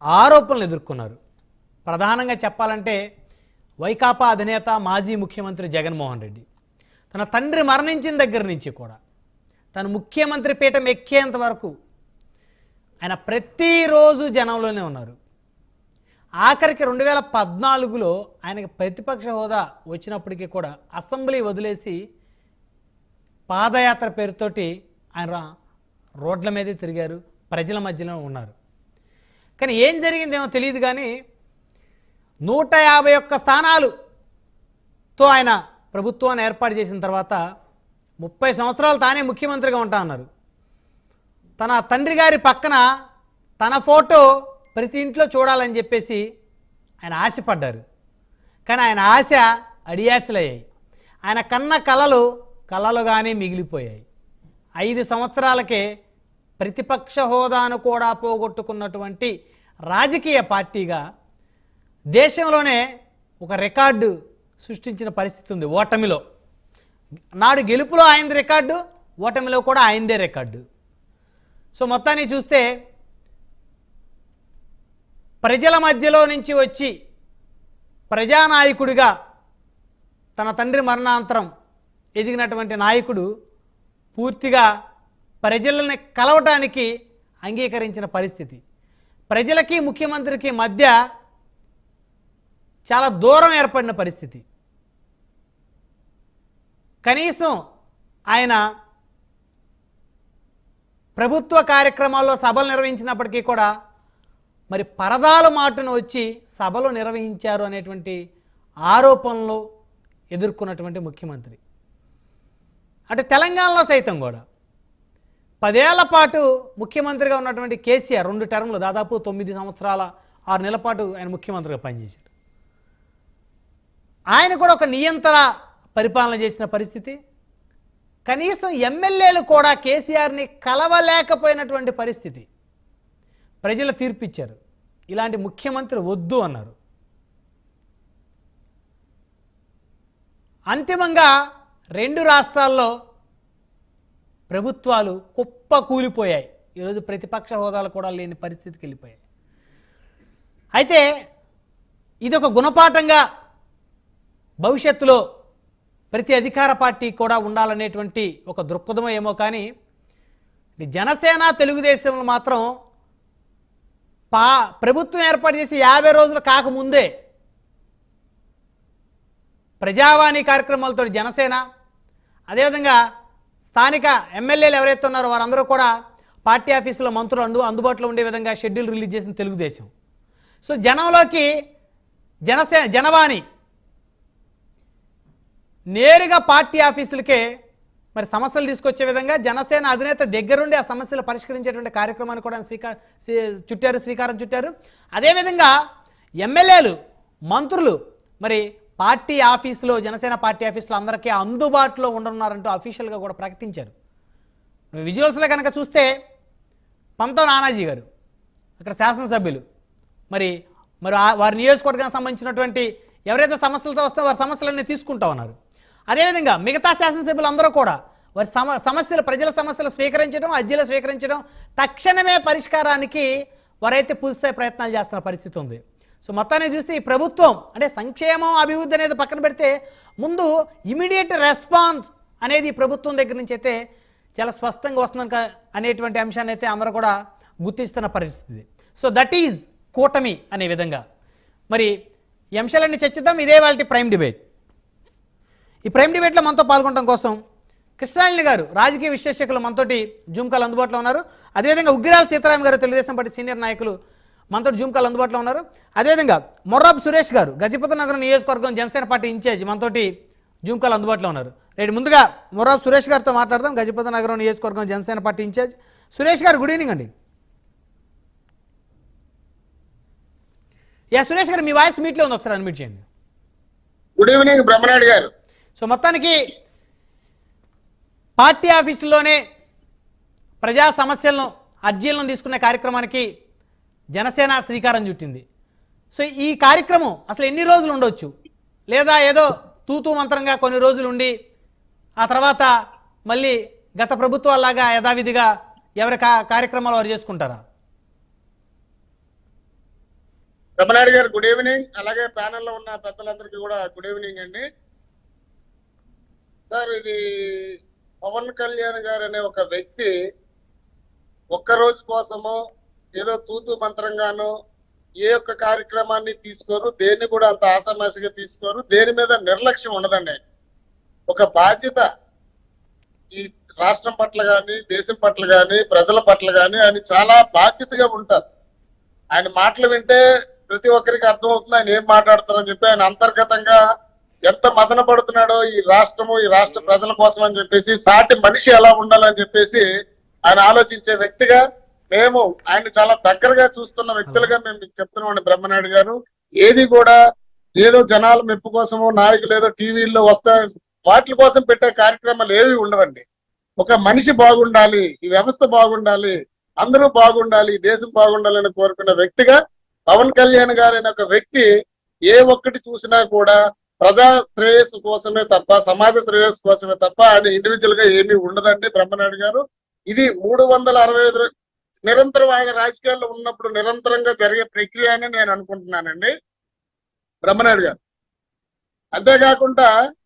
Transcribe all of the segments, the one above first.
ఆరోపణలు ఎదుర్కొన్నారు. ప్రధానంగా చెప్పాలంటే వైకాపా అధినేత మాజీ ముఖ్యమంత్రి జగన్మోహన్ రెడ్డి తన తండ్రి మరణించిన దగ్గర నుంచి కూడా తను ముఖ్యమంత్రి పీఠం ఎక్కేంత వరకు ఆయన ప్రతిరోజు జనంలోనే ఉన్నారు. ఆఖరికి 2014లో ఆయనకి ప్రతిపక్ష హోదా వచ్చినప్పటికీ కూడా అసెంబ్లీ వదిలేసి పాదయాత్ర పేరుతోటి ఆయన రోడ్ల మీదే తిరిగారు, ప్రజల మధ్యలో ఉన్నారు. కానీ ఏం జరిగిందేమో తెలియదు. కానీ 151 స్థానాలతో ఆయన ప్రభుత్వాన్ని ఏర్పాటు చేసిన తర్వాత 30 సంవత్సరాలు తానే ముఖ్యమంత్రిగా ఉంటా అన్నారు. తన తండ్రి గారి పక్కన తన ఫోటో ప్రతి ఇంట్లో చూడాలని చెప్పేసి ఆయన ఆశపడ్డారు. కానీ ఆయన ఆశ అడియాసలయ్యాయి. ఆయన కన్న కలలు కలలుగానే మిగిలిపోయాయి. 5 సంవత్సరాలకే ప్రతిపక్ష హోదాను కూడా పోగొట్టుకున్నటువంటి రాజకీయ పార్టీగా దేశంలోనే ఒక రికార్డు సృష్టించిన పరిస్థితి ఉంది. ఓటమిలో నాడు గెలుపులో ఆయనది రికార్డు, ఓటమిలో కూడా ఆయనదే రికార్డు. సో మొత్తాన్ని చూస్తే ప్రజల మధ్యలో నుంచి వచ్చి ప్రజానాయకుడిగా తన తండ్రి మరణాంతరం ఎదిగినటువంటి నాయకుడు పూర్తిగా ప్రజలని కలవటానికి అంగీకరించిన పరిస్థితి. ప్రజలకి ముఖ్యమంత్రికి మధ్య చాలా దూరం ఏర్పడిన పరిస్థితి. కనీసం ఆయన ప్రభుత్వ కార్యక్రమాల్లో సభలు నిర్వహించినప్పటికీ కూడా మరి పరదాల మాటును వచ్చి సభలు నిర్వహించారు అనేటువంటి ఆరోపణలు ఎదుర్కొన్నటువంటి ముఖ్యమంత్రి. అంటే తెలంగాణలో సైతం కూడా 10 ఏళ్ల పాటు ముఖ్యమంత్రిగా ఉన్నటువంటి కేసీఆర్ 2 టర్ములు దాదాపు 9 సంవత్సరాల 6 నెలల పాటు ఆయన ముఖ్యమంత్రిగా పనిచేశారు. ఆయన కూడా ఒక నియంత్రణ పరిపాలన చేసిన పరిస్థితి. కనీసం ఎమ్మెల్యేలు కూడా కేసీఆర్ని కలవలేకపోయినటువంటి పరిస్థితి. ప్రజలు తీర్పిచ్చారు, ఇలాంటి ముఖ్యమంత్రి వద్దు అన్నారు. అంతిమంగా 2 రాష్ట్రాల్లో ప్రభుత్వాలు కుప్ప కూలిపోయాయి. ఈరోజు ప్రతిపక్ష హోదాలు కూడా లేని పరిస్థితికి వెళ్ళిపోయాయి. అయితే ఇదొక గుణపాఠంగా భవిష్యత్తులో ప్రతి అధికార పార్టీ కూడా ఉండాలనేటువంటి ఒక దృక్పథం ఏమో. కానీ జనసేన తెలుగుదేశంలో మాత్రం ప్రభుత్వం ఏర్పాటు చేసి 50 రోజులు కాకముందే ప్రజావాణి కార్యక్రమాలతో జనసేన, అదేవిధంగా స్థానిక ఎమ్మెల్యేలు ఎవరైతే ఉన్నారో వారందరూ కూడా పార్టీ ఆఫీసులో మంత్రులు అందుబాటులో ఉండే విధంగా షెడ్యూల్ రిలీజ్ చేసిన తెలుగుదేశం. సో జనంలోకి జనవాణి నేరుగా పార్టీ ఆఫీసులకే మరి సమస్యలు తీసుకొచ్చే విధంగా జనసేన అధినేత దగ్గరుండి ఆ సమస్యలు పరిష్కరించేటువంటి కార్యక్రమాన్ని కూడా శ్రీకారం చుట్టారు. అదేవిధంగా ఎమ్మెల్యేలు, మంత్రులు మరి పార్టీ ఆఫీసులో, జనసేన పార్టీ ఆఫీసులో అందరికీ అందుబాటులో ఉండనున్నారంటూ అఫీషియల్గా కూడా ప్రకటించారు. విజువల్స్లో కనుక చూస్తే పంతం నానాజీ గారు అక్కడ శాసనసభ్యులు మరి వారి నియోజకవర్గానికి సంబంధించినటువంటి ఎవరైతే సమస్యలతో వస్తే వారి సమస్యలన్నీ తీసుకుంటా ఉన్నారు. అదేవిధంగా మిగతా శాసనసభ్యులు అందరూ కూడా వారి సమస్యలు, ప్రజల సమస్యలు స్వీకరించడం, అర్జీలు స్వీకరించడం, తక్షణమే పరిష్కారానికి వారైతే పూర్తిస్థాయి ప్రయత్నాలు చేస్తున్న పరిస్థితి ఉంది. సో మొత్తాన్ని చూస్తే ఈ ప్రభుత్వం అంటే సంక్షేమం, అభివృద్ధి అనేది పక్కన పెడితే ముందు ఇమీడియట్ రెస్పాన్స్ అనేది ప్రభుత్వం దగ్గర నుంచి అయితే చాలా స్పష్టంగా వస్తుంది అనేటువంటి అంశాన్ని అయితే అందరూ కూడా గుర్తిస్తున్న పరిస్థితి. సో దట్ ఈజ్ కూటమి అనే విధంగా మరి ఈ అంశాలన్నీ చర్చిద్దాం. ఇదే వాళ్ళ ప్రైమ్ డిబేట్. ఈ ప్రైమ్ డిబేట్లో మనతో పాల్గొనడం కోసం కృష్ణాలిని గారు రాజకీయ విశ్లేషకులు మనతోటి జూమ్ కాల్ అందుబాటులో ఉన్నారు. అదేవిధంగా ఉగ్గిరాల సీతారాం గారు తెలుగుదేశం పార్టీ సీనియర్ నాయకులు మనతో జూమ్ కాల్ అందుబాటులో ఉన్నారు. అదేవిధంగా మొర్రాబ్ సురేష్ గారు గజపతి నగరం నియోజకవర్గం జనసేన పార్టీ ఇన్ఛార్జ్ మనతోటి జూమ్ కాల్ అందుబాటులో ఉన్నారు. రైట్, ముందుగా మొర్రాబ్ సురేష్ గారితో మాట్లాడదాం. గజపతి నగరం నియోజకవర్గం జనసేన పార్టీ ఇన్ఛార్జ్ సురేష్ గారు, గుడ్ ఈవినింగ్ అండి. సురేష్ గారు మీ వాయిస్ మీట్లో ఉంది, ఒకసారి అన్మ్యూట్ చేయండి. గుడ్ ఈవినింగ్ బ్రహ్మనాయుడు గారు. సో మొత్తానికి పార్టీ ఆఫీసుల్లోనే ప్రజా సమస్యలను, అర్జీలను తీసుకునే కార్యక్రమానికి జనసేన శ్రీకారం చుట్టింది. సో ఈ కార్యక్రమం అసలు ఎన్ని రోజులు ఉండొచ్చు, లేదా ఏదో తూతూ మంత్రంగా కొన్ని రోజులు ఉండి ఆ తర్వాత మళ్ళీ గత ప్రభుత్వాలాగా యథావిధిగా ఎవరి కార్యక్రమాలు వారు చేసుకుంటారా? బ్రహ్మనాయుడు గారు గుడ్ ఈవినింగ్. అలాగే ప్యానెల్లో ఉన్న పెద్దలందరికీ కూడా గుడ్ ఈవినింగ్ అండి. సార్, ఇది పవన్ కళ్యాణ్ గారు అనే ఒక వ్యక్తి ఒక్క రోజు కోసమో ఏదో తూతు మంత్రంగానో ఏ ఒక్క కార్యక్రమాన్ని తీసుకోరు, దేన్ని కూడా అంత ఆసామాసిగా తీసుకోరు, దేని మీద నిర్లక్ష్యం ఉండదండి. ఒక బాధ్యత ఈ రాష్ట్రం పట్ల కానీ, దేశం పట్ల కానీ, ప్రజల పట్ల కానీ ఆయన చాలా బాధ్యతగా ఉంటారు. ఆయన మాటలు వింటే ప్రతి ఒక్కరికి అర్థమవుతుంది ఆయన ఏం మాట్లాడుతారని చెప్పి. ఆయన అంతర్గతంగా ఎంత మదన పడుతున్నాడో ఈ రాష్ట్రము, ఈ రాష్ట్ర ప్రజల కోసం అని చెప్పేసి, సాటి మనిషి ఎలా ఉండాలని చెప్పేసి ఆయన ఆలోచించే వ్యక్తిగా, మేము ఆయన చాలా దగ్గరగా చూస్తున్న వ్యక్తులుగా మేము మీకు చెప్తున్నామండి బ్రహ్మనాయుడు గారు. ఏది కూడా ఏదో జనాల మెప్పు కోసమో, నాయకులు ఏదో టీవీల్లో వస్తా వాటి కోసం పెట్టే కార్యక్రమాలు ఏవి ఉండవండి. ఒక మనిషి బాగుండాలి, ఈ వ్యవస్థ బాగుండాలి, అందరూ బాగుండాలి, దేశం బాగుండాలని కోరుకున్న వ్యక్తిగా పవన్ కళ్యాణ్ గారు అనే ఒక వ్యక్తి ఏ ఒక్కటి చూసినా కూడా ప్రజా శ్రేయస్సు కోసమే తప్ప, సమాజ శ్రేయస్సు కోసమే తప్ప ఆయన ఇండివిజువల్ గా ఏమీ ఉండదండి బ్రహ్మనాయుడు గారు. ఇది 365 నిరంతరం ఆయన రాజకీయాల్లో ఉన్నప్పుడు నిరంతరంగా జరిగే ప్రక్రియ అని నేను అనుకుంటున్నానండి బ్రహ్మనాయుడు గారు. అంతేకాకుండా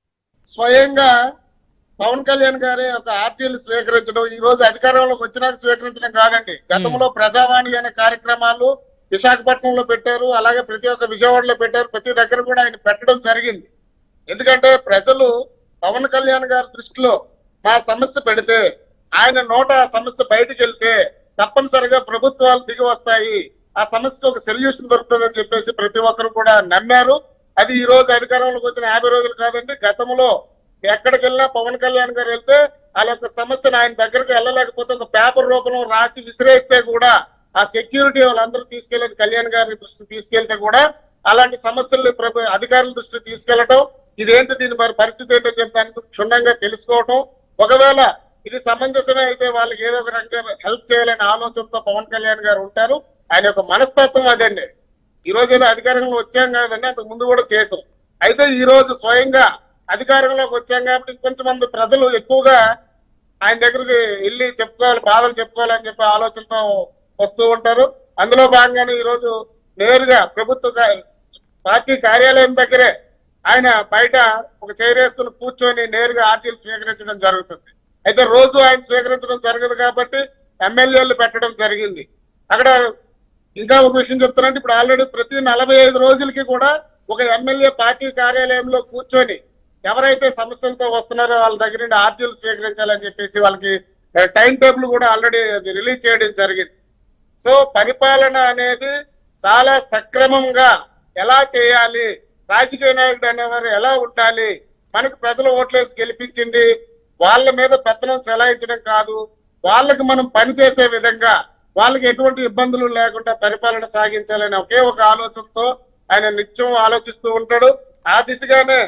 స్వయంగా పవన్ కళ్యాణ్ గారే ఒక ఆర్టీలు స్వీకరించడం, ఈ రోజు అధికారంలోకి వచ్చినాక స్వీకరించడం కాదండి. గతంలో ప్రజావాణి అనే కార్యక్రమాలు విశాఖపట్నంలో పెట్టారు, అలాగే ప్రతి ఒక్క విజయవాడలో పెట్టారు, ప్రతి దగ్గర కూడా ఆయన పెట్టడం జరిగింది. ఎందుకంటే ప్రజలు పవన్ కళ్యాణ్ గారి దృష్టిలో మా సమస్య పెడితే, ఆయన నోట ఆ సమస్య బయటికి వెళ్తే తప్పనిసరిగా ప్రభుత్వాలు దిగి వస్తాయి, ఆ సమస్యకు ఒక సొల్యూషన్ దొరుకుతుందని చెప్పేసి ప్రతి ఒక్కరు కూడా నమ్మారు. అది ఈ రోజు అధికారంలోకి వచ్చిన 50 రోజులు కాదండి. గతంలో ఎక్కడికి వెళ్ళినా పవన్ కళ్యాణ్ గారు వెళ్తే వాళ్ళ యొక్క సమస్యను ఆయన దగ్గరికి వెళ్ళలేకపోతే ఒక పేపర్ రూపంలో రాసి విసిరేస్తే కూడా ఆ సెక్యూరిటీ వాళ్ళందరూ తీసుకెళ్లేది కళ్యాణ్ గారి దృష్టి తీసుకెళ్తే కూడా అలాంటి సమస్యలు అధికారుల దృష్టి తీసుకెళ్లటం, ఇదేంటి దీని మరి పరిస్థితి ఏంటని చెప్పి దాని క్షుణ్ణంగా తెలుసుకోవటం, ఒకవేళ ఇది సమంజసమే అయితే వాళ్ళకి ఏదో ఒక రకంగా హెల్ప్ చేయాలనే ఆలోచనతో పవన్ కళ్యాణ్ గారు ఉంటారు. ఆయన యొక్క మనస్తత్వం అదండి. ఈ రోజు ఏదో అధికారంలో వచ్చాం కాదండి, అంతకు ముందు కూడా చేసాం. అయితే ఈ రోజు స్వయంగా అధికారంలోకి వచ్చాం కాబట్టి ఇంకొంచెం మంది ప్రజలు ఎక్కువగా ఆయన దగ్గరికి వెళ్ళి చెప్పుకోవాలి, బాధలు చెప్పుకోవాలని చెప్పి ఆలోచనతో వస్తూ ఉంటారు. అందులో భాగంగానే ఈ రోజు నేరుగా ప్రభుత్వ పార్టీ కార్యాలయం దగ్గరే ఆయన బయట ఒక చైర్ వేసుకుని కూర్చొని నేరుగా ఆర్టీలు స్వీకరించడం జరుగుతుంది. అయితే రోజు ఆయన స్వీకరించడం జరగదు కాబట్టి ఎమ్మెల్యేలు పెట్టడం జరిగింది. అక్కడ ఇంకా ఒక విషయం చెప్తానంటే, ఇప్పుడు ఆల్రెడీ ప్రతి 45 రోజులకి కూడా ఒక ఎమ్మెల్యే పార్టీ కార్యాలయంలో కూర్చొని ఎవరైతే సమస్యలతో వస్తున్నారో వాళ్ళ దగ్గర నుండి ఆర్టీలు స్వీకరించాలని చెప్పేసి వాళ్ళకి టైం టేబుల్ కూడా ఆల్రెడీ రిలీజ్ చేయడం జరిగింది. సో పరిపాలన అనేది చాలా సక్రమంగా ఎలా చేయాలి, రాజకీయ నాయకుడు అనేవారు ఎలా ఉండాలి, మనకు ప్రజలు ఓట్లేసి గెలిపించింది వాళ్ళ మీద పెత్తనం చెలాయించడం కాదు, వాళ్ళకి మనం పనిచేసే విధంగా వాళ్ళకి ఎటువంటి ఇబ్బందులు లేకుండా పరిపాలన సాగించాలని ఒకే ఒక ఆలోచనతో ఆయన నిత్యం ఆలోచిస్తూ ఉంటాడు. ఆ దిశగానే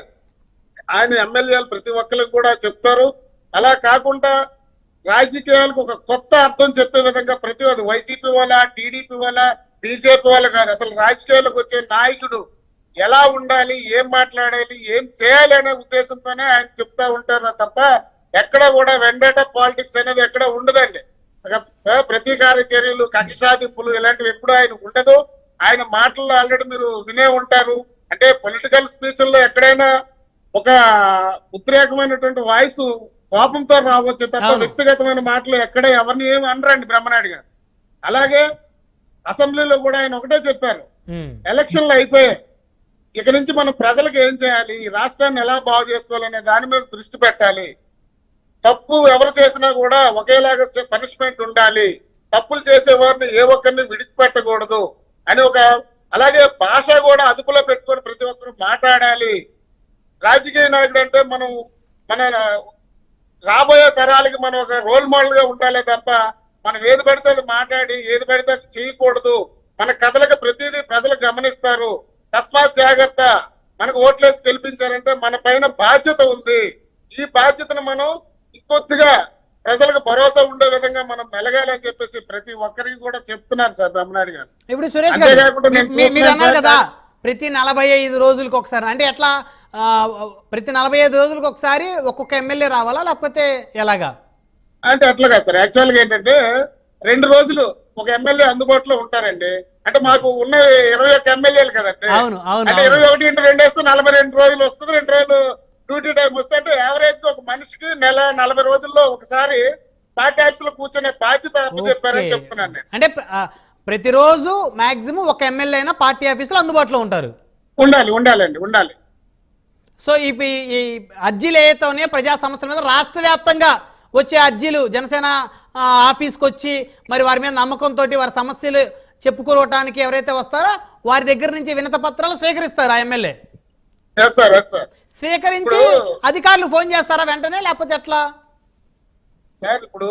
ఆయన ఎమ్మెల్యేలు ప్రతి ఒక్కరికి కూడా చెప్తారు. అలా కాకుండా రాజకీయాలకు ఒక కొత్త అర్థం చెప్పే విధంగా ప్రతి ఒక్క వైసీపీ వాళ్ళ, టీడీపీ వాళ్ళ, బీజేపీ వాళ్ళ కాదు, అసలు రాజకీయాలకు వచ్చే నాయకుడు ఎలా ఉండాలి, ఏం మాట్లాడాలి, ఏం చేయాలి అనే ఉద్దేశంతోనే ఆయన చెప్తా ఉంటారు తప్ప ఎక్కడ కూడా వెండేట పాలిటిక్స్ అనేది ఎక్కడ ఉండదండి. ప్రతీకార చర్యలు, కక్ష సాధింపులు ఇలాంటివి ఎప్పుడు ఆయన ఉండదు. ఆయన మాటల్లో ఆల్రెడీ మీరు వినే ఉంటారు. అంటే పొలిటికల్ స్పీచ్ల్లో ఎక్కడైనా ఒక ఉద్రేకమైనటువంటి వాయిస్ కోపంతో రావచ్చు తప్ప వ్యక్తిగతమైన మాటలు ఎక్కడ ఎవరిని ఏమి అనరండి బ్రహ్మనాయుడు గారు. అలాగే అసెంబ్లీలో కూడా ఆయన ఒకటే చెప్పారు, ఎలక్షన్లు అయిపోయాయి, ఇక నుంచి మనం ప్రజలకు ఏం చేయాలి, ఈ రాష్ట్రాన్ని ఎలా బాగు చేసుకోవాలనే దాని మీద దృష్టి పెట్టాలి, తప్పు ఎవరు చేసినా కూడా ఒకేలాగా పనిష్మెంట్ ఉండాలి, తప్పులు చేసేవారిని ఏ ఒక్కరిని విడిచిపెట్టకూడదు అని ఒక, అలాగే భాష కూడా అదుపులో పెట్టుకొని ప్రతి ఒక్కరు మాట్లాడాలి. రాజకీయ నాయకుడు అంటే మన రాబోయే తరాలకి మనం ఒక రోల్ మోడల్ గా ఉండాలి తప్ప మనం ఏది పడితే అది మాట్లాడి ఏది పడితే అది చేయకూడదు. మన కథలకు ప్రతిదీ ప్రజలు గమనిస్తారు, తస్మాత్ జాగ్రత్త, మనకు ఓట్లేసి గెలిపించారంటే మన పైన బాధ్యత ఉంది. ఈ బాధ్యతను మనం ఇంకొద్దిగా ప్రజలకు భరోసా ఉండే విధంగా మనం మెలగాలని చెప్పేసి ప్రతి ఒక్కరికి కూడా చెప్తున్నారు సార్ బ్రహ్మనాయుడు గారు. ఇప్పుడు సురేష్ గారు మీరు అన్నారు కదా ప్రతి 45 రోజులకు ఒకసారి, అంటే ఎట్లా ప్రతి 45 రోజులకు ఒకసారి ఒక్కొక్క ఎమ్మెల్యే రావాలా లేకపోతే ఎలాగా? అంటే అట్లాగా సార్, యాక్చువల్గా ఏంటంటే 2 రోజులు ఒక ఎమ్మెల్యే అందుబాటులో ఉంటారండి. అంటే మాకు ఉన్న 21 ఎమ్మెల్యేలు కదండి. అవును అవును అంటే 21 × 2 వేస్తే 42 రోజులు వస్తుంది. 2 రోజులు డ్యూటీ టైం వస్తే అంటే యావరేజ్ గా ఒక మనిషికి నెల 40 రోజుల్లో ఒకసారి పార్టీ ఆఫీస్ లో కూర్చునే బాధ్యత చెప్పారని చెప్తున్నాను నేను. అంటే ప్రతిరోజు మాక్సిమం ఒక ఎమ్మెల్యే అయినా పార్టీ ఆఫీసులో అందుబాటులో ఉంటారు. ఉండాలి. సో ఈ అర్జీలు ఏవైతే ఉన్నాయో ప్రజా సమస్యల మీద రాష్ట్ర వ్యాప్తంగా వచ్చే అర్జీలు జనసేన ఆఫీస్కి వచ్చి మరి వారి మీద నమ్మకంతో వారి సమస్యలు చెప్పుకోవటానికి ఎవరైతే వస్తారో వారి దగ్గర నుంచి వినత పత్రాలు స్వీకరిస్తారు ఆ ఎమ్మెల్యే. స్వీకరించి అధికారులు ఫోన్ చేస్తారా వెంటనే, లేకపోతే ఎట్లా సార్? ఇప్పుడు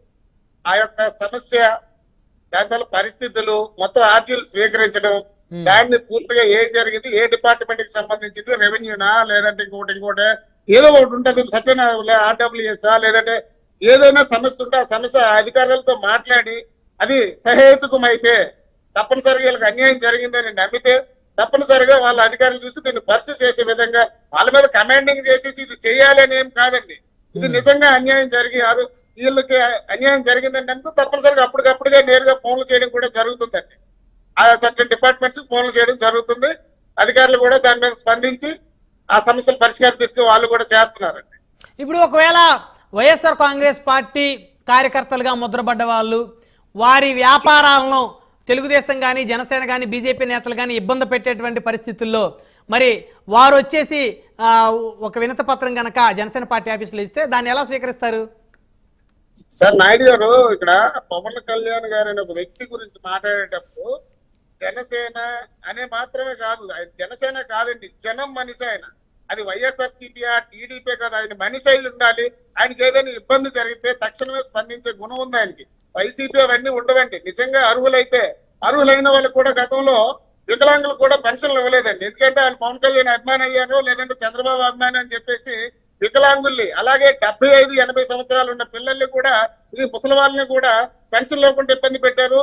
ఆ యొక్క సమస్య దాని పరిస్థితులు మొత్తం ఆర్జీలు స్వీకరించడం, దాన్ని పూర్తిగా ఏం జరిగింది, ఏ డిపార్ట్మెంట్ కి సంబంధించింది, రెవెన్యూనా లేదంటే ఇంకోటి ఏదో ఒకటి ఉంటుంది, సత్యనా RWS లేదంటే ఏదైనా సమస్య ఉంటే ఆ సమస్య అధికారులతో మాట్లాడి అది సహేతుకం అయితే తప్పనిసరిగా వీళ్ళకి అన్యాయం జరిగిందని నమ్మితే తప్పనిసరిగా వాళ్ళ అధికారులు చూసి దీన్ని పరిస్థితి చేసే విధంగా వాళ్ళ మీద కమాండింగ్ చేసేసి ఇది చేయాలి అని ఏం కాదండి. ఇది నిజంగా అన్యాయం జరిగారు, వీళ్ళకి అన్యాయం జరిగిందని నమ్మితే తప్పనిసరిగా అప్పటికప్పుడుగా నేరుగా ఫోన్లు చేయడం కూడా జరుగుతుందండి. ఆ సర్టన్ డిపార్ట్మెంట్స్ ఫోన్లు చేయడం జరుగుతుంది. అధికారులు కూడా దాని మీద స్పందించి ఆ సమస్యలు పరిష్కారం తీసుకుని వాళ్ళు కూడా చేస్తున్నారండి. ఇప్పుడు ఒకవేళ వైఎస్ఆర్ కాంగ్రెస్ పార్టీ కార్యకర్తలుగా ముద్రపడ్డ వాళ్ళు వారి వ్యాపారాలను తెలుగుదేశం కానీ జనసేన కానీ బీజేపీ నేతలు కానీ ఇబ్బంది పెట్టేటువంటి పరిస్థితుల్లో మరి వారు వచ్చేసి ఒక వినత పత్రం కనుక జనసేన పార్టీ ఆఫీసులో ఇస్తే దాన్ని ఎలా స్వీకరిస్తారు? సార్ నాయుడు గారు, ఇక్కడ పవన్ కళ్యాణ్ గారు అనే ఒక వ్యక్తి గురించి మాట్లాడేటప్పుడు జనసేన అనే మాత్రమే కాదు, ఆయన జనసేన కాదండి, జనం మనిషి ఆయన. అది వైఎస్ఆర్సీపీ టీడీపీ కాదు, ఆయన మనిషి అయి ఉండాలి. ఆయనకి ఏదైనా ఇబ్బంది జరిగితే తక్షణమే స్పందించే గుణం ఉంది ఆయనకి. వైసీపీ అవన్నీ ఉండవండి. నిజంగా అర్హులైన వాళ్ళకి కూడా గతంలో వికలాంగులు కూడా పెన్షన్లు ఇవ్వలేదండి. ఎందుకంటే వాళ్ళు పవన్ కళ్యాణ్ అభిమాని అయ్యారు, లేదంటే చంద్రబాబు అభిమాని అని చెప్పేసి వికలాంగుల్ని, అలాగే 75-80 సంవత్సరాలు ఉన్న పిల్లల్ని కూడా, ఇది ముసలి వాళ్ళని కూడా పెన్షన్ లేకుండా ఇబ్బంది పెట్టారు.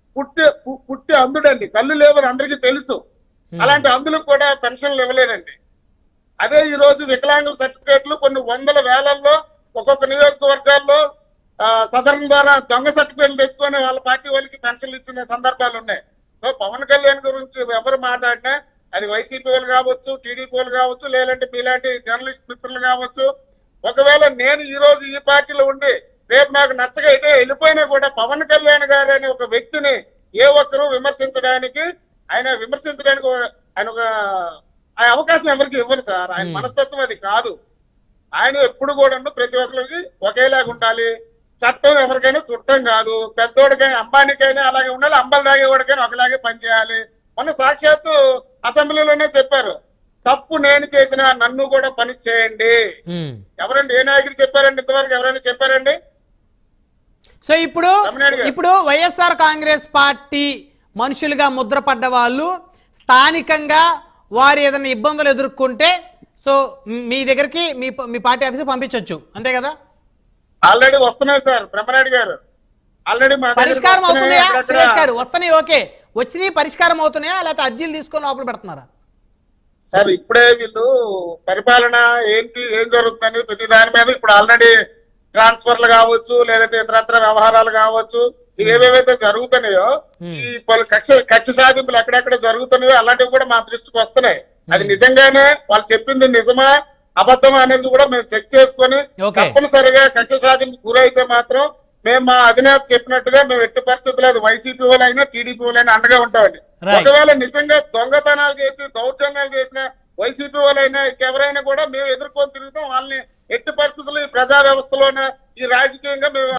పుట్టి అందుడండి, కళ్ళు లేవని అందరికీ తెలుసు. అలాంటి అందులకు కూడా పెన్షన్లు ఇవ్వలేదండి. అదే ఈ రోజు వికలాంగుల సర్టిఫికేట్లు కొన్ని వందల వేలల్లో ఒక్కొక్క నియోజకవర్గాల్లో సదరన్ ద్వారా దొంగ సర్టిఫికేట్లు తెచ్చుకొని వాళ్ళ పార్టీ వాళ్ళకి పెన్షన్లు ఇచ్చిన సందర్భాలు ఉన్నాయి. సో పవన్ కళ్యాణ్ గురించి ఎవరు మాట్లాడినా అది వైసీపీ వాళ్ళు కావచ్చు, టీడీపీ వాళ్ళు కావచ్చు, లేదంటే మీలాంటి జర్నలిస్ట్ మిత్రులు కావచ్చు, ఒకవేళ నేను ఈ రోజు ఈ పార్టీలో ఉండి రేపు నాకు నచ్చగా అయితే వెళ్ళిపోయినా కూడా పవన్ కళ్యాణ్ గారు అనే ఒక వ్యక్తిని ఏ ఒక్కరూ విమర్శించడానికి ఆయన ఒక అవకాశం ఎవరికి ఇవ్వరు సార్. ఆయన మనస్తత్వం అది కాదు. ఆయన ఎప్పుడు కూడా ప్రతి ఒక్కరికి ఒకేలాగా ఉండాలి. చట్టం ఎవరికైనా చుట్టం కాదు. పెద్దోడికైనా అంబానీకైనా అలాగే ఉండాలి, అంబలు తాగేవాడికైనా ఒకలాగే పనిచేయాలి. మొన్న సాక్షాత్తు అసెంబ్లీలోనే చెప్పారు, తప్పు నేను చేసిన నన్ను కూడా పని చేయండి. ఎవరండి, ఏ నాయకుడు చెప్పారండి ఇంతవరకు? ఎవరైనా చెప్పారండి? సో ఇప్పుడు వైఎస్ఆర్ కాంగ్రెస్ పార్టీ మనుషులుగా ముద్రపడ్డ వాళ్ళు స్థానికంగా వారు ఏదైనా ఇబ్బందులు ఎదుర్కొంటే సో మీ దగ్గరికి మీ పార్టీ ఆఫీస్ పంపించవచ్చు, అంతే కదా? ఆల్రెడీ వస్తున్నాయి సార్ బ్రహ్మనాయుడు గారు. ఆల్రెడీ పరిష్కారం అవుతున్నాయా సురేష్ గారు? వస్తున్నాయి, ఓకే. వచ్చినాయి, పరిష్కారం అవుతున్నాయా, లేకపోతే అర్జీలు తీసుకొని లోపల పెడుతున్నారా? సార్ ఇప్పుడే వీళ్ళు పరిపాలన ఏంటి, ఏం జరుగుతుందని ప్రతి దాని మీద ఇప్పుడు ఆల్రెడీ ట్రాన్స్ఫర్లు కావచ్చు, లేదంటే ఇతరత్ర వ్యవహారాలు కావచ్చు, ఏవేవైతే జరుగుతున్నాయో ఈ పలు కక్ష సాధింపులు ఎక్కడెక్కడ జరుగుతున్నాయో అలాంటివి కూడా మా దృష్టికి వస్తున్నాయి. అది నిజంగానే వాళ్ళు చెప్పింది నిజమా అబద్ధమా అనేది కూడా మేము చెక్ చేసుకొని తప్పనిసరిగా కక్ష సాధింపు గురైతే మాత్రం మేము మా అధినేత చెప్పినట్టుగా మేము ఎట్టి పరిస్థితుల్లో అది వైసీపీ వాళ్ళైనా టీడీపీ వాళ్ళైనా అండగా ఉంటామండి. ఒకవేళ నిజంగా దొంగతనాలు చేసి దౌర్జన్యాలు చేసిన వైసీపీ వాళ్ళైనా ఇంకెవరైనా కూడా మేము ఎదుర్కొని తిరుగుతాం. వాళ్ళని ఎట్టి పరిస్థితుల్లో ఈ ప్రజా వ్యవస్థలోనే ఈ రాజకీయంగా మేము